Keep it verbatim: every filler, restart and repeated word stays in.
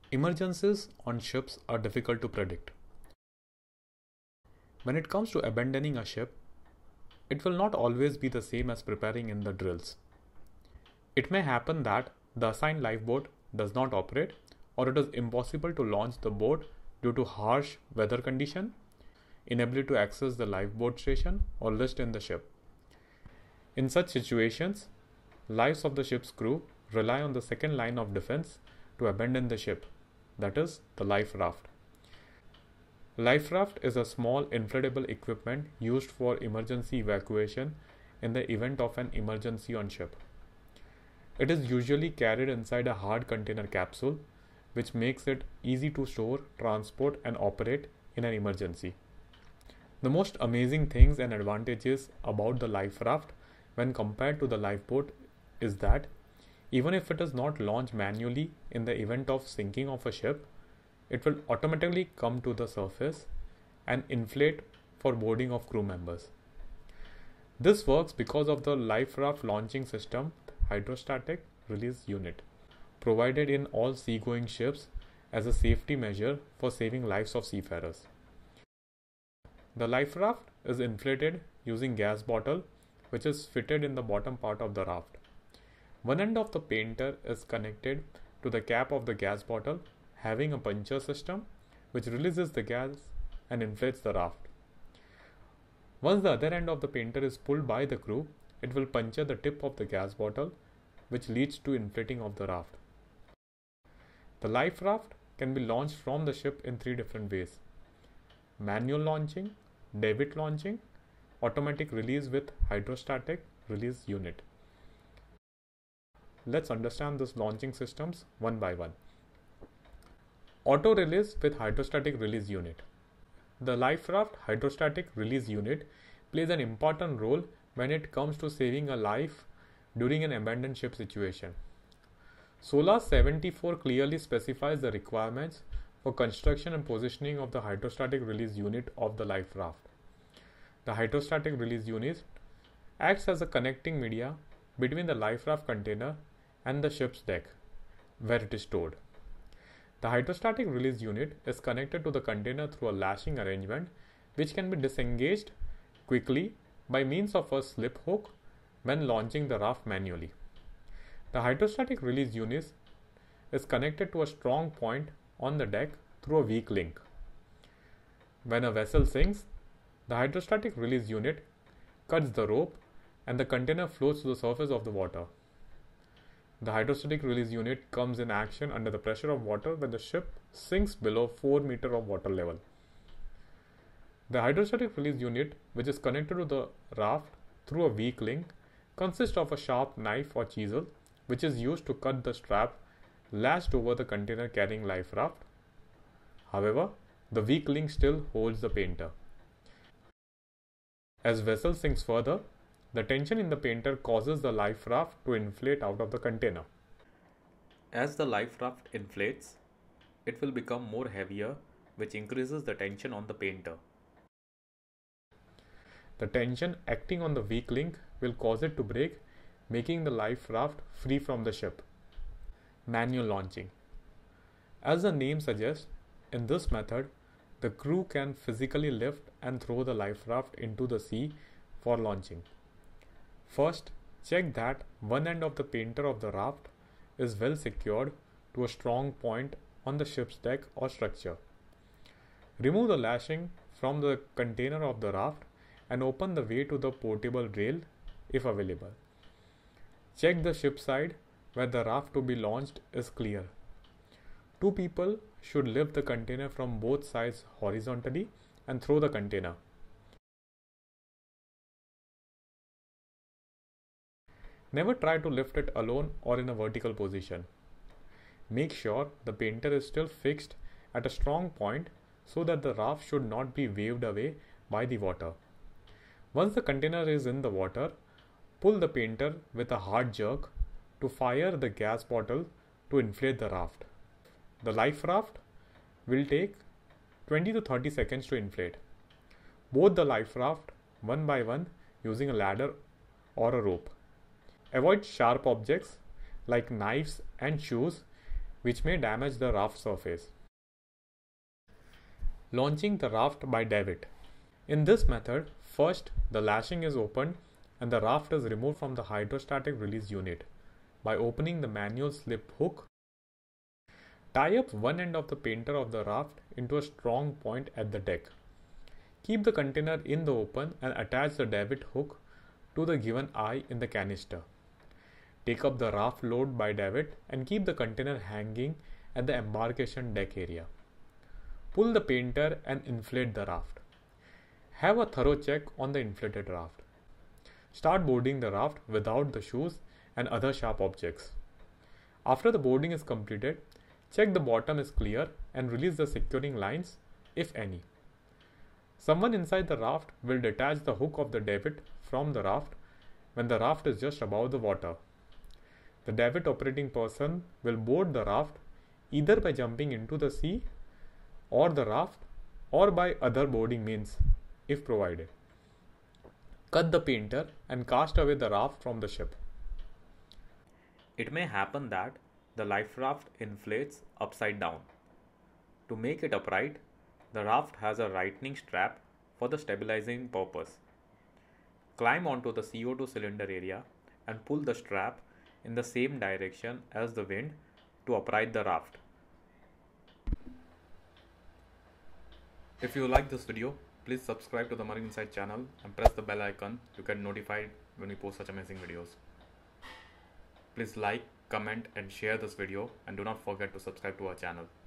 Emergencies on ships are difficult to predict. When it comes to abandoning a ship, it will not always be the same as preparing in the drills. It may happen that the assigned lifeboat does not operate, or it is impossible to launch the boat due to harsh weather condition, inability to access the lifeboat station or list in the ship. In such situations, lives of the ship's crew rely on the second line of defense to abandon the ship, that is, the life raft. Liferaft is a small inflatable equipment used for emergency evacuation in the event of an emergency on ship. It is usually carried inside a hard container capsule, which makes it easy to store, transport, and operate in an emergency. The most amazing things and advantages about the Liferaft when compared to the lifeboat is that even if it is not launched manually in the event of sinking of a ship, it will automatically come to the surface and inflate for boarding of crew members. This works because of the Liferaft launching system, Hydrostatic Release Unit, provided in all seagoing ships as a safety measure for saving lives of seafarers. The Liferaft is inflated using gas bottle, which is fitted in the bottom part of the raft. One end of the painter is connected to the cap of the gas bottle, having a puncture system which releases the gas and inflates the raft. Once the other end of the painter is pulled by the crew, it will puncture the tip of the gas bottle, which leads to inflating of the raft. The life raft can be launched from the ship in three different ways: manual launching, David launching, automatic release with hydrostatic release unit. Let's understand these launching systems one by one. Auto release with hydrostatic release unit. The Liferaft hydrostatic release unit plays an important role when it comes to saving a life during an abandoned ship situation. SOLAS seventy-four clearly specifies the requirements for construction and positioning of the hydrostatic release unit of the Liferaft. The hydrostatic release unit acts as a connecting media between the Liferaft container and the ship's deck, where it is stored. The hydrostatic release unit is connected to the container through a lashing arrangement, which can be disengaged quickly by means of a slip hook when launching the raft manually. The hydrostatic release unit is connected to a strong point on the deck through a weak link. When a vessel sinks, the hydrostatic release unit cuts the rope and the container floats to the surface of the water. The hydrostatic release unit comes in action under the pressure of water when the ship sinks below four meters of water level. The hydrostatic release unit, which is connected to the raft through a weak link, consists of a sharp knife or chisel, which is used to cut the strap lashed over the container carrying life raft. However, the weak link still holds the painter. As vessel sinks further, the tension in the painter causes the life raft to inflate out of the container. As the life raft inflates, it will become more heavier, which increases the tension on the painter. The tension acting on the weak link will cause it to break, making the life raft free from the ship. Manual launching. As the name suggests, in this method, the crew can physically lift and throw the life raft into the sea for launching. First, check that one end of the painter of the raft is well secured to a strong point on the ship's deck or structure. Remove the lashing from the container of the raft and open the way to the portable rail if available. Check the ship side where the raft to be launched is clear. Two people should lift the container from both sides horizontally and throw the container. Never try to lift it alone or in a vertical position. Make sure the painter is still fixed at a strong point so that the raft should not be waved away by the water. Once the container is in the water, pull the painter with a hard jerk to fire the gas bottle to inflate the raft. The life raft will take twenty to thirty seconds to inflate. Both the life raft one by one using a ladder or a rope. Avoid sharp objects like knives and shoes which may damage the raft surface. Launching the raft by davit. In this method, first the lashing is opened and the raft is removed from the hydrostatic release unit by opening the manual slip hook. Tie up one end of the painter of the raft into a strong point at the deck. Keep the container in the open and attach the davit hook to the given eye in the canister. Take up the raft load by davit and keep the container hanging at the embarkation deck area. Pull the painter and inflate the raft. Have a thorough check on the inflated raft. Start boarding the raft without the shoes and other sharp objects. After the boarding is completed, check the bottom is clear and release the securing lines, if any. Someone inside the raft will detach the hook of the davit from the raft when the raft is just above the water. The davit operating person will board the raft either by jumping into the sea or the raft or by other boarding means if provided. Cut the painter and cast away the raft from the ship. It may happen that the life raft inflates upside down. To make it upright, the raft has a rightening strap for the stabilizing purpose. Climb onto the C O two cylinder area and pull the strap in the same direction as the wind to upright the raft. If you like this video, please subscribe to the Marine Insight channel and press the bell icon to get notified when we post such amazing videos. Please like, comment and share this video, and do not forget to subscribe to our channel.